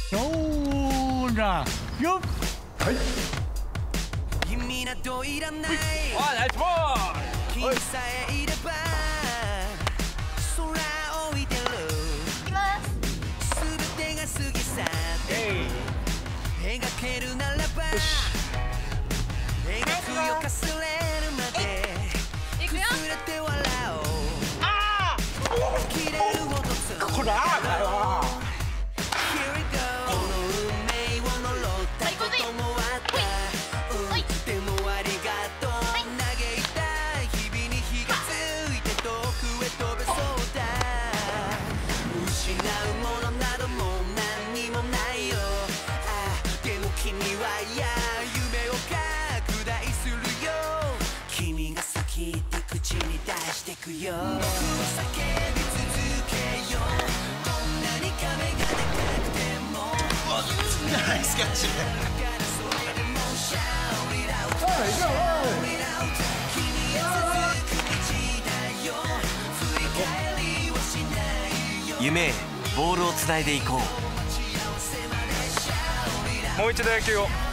そうだよっ。はい。 君などいらない。 あ、ナイスボール。 君さえいれば空を置いてる。 いきます。 すべてが過ぎ去って描けるならば描くよかすれるまで崩れて笑おう。 ああ。 切れるほど強くこら。 Here we go。この運命を呪ったこともあった。でもありがとう。嘆いた日々に火がついて遠くへ飛べそうだ。失うものなどもう何にもないよ。でも君はいや夢を拡大するよ。君が好きって口に出してくよ。僕は叫び続けよう。どんなに壁がでかくてもナイスキャッチ。 夢へボールをつないでいこう。 もう一度野球を。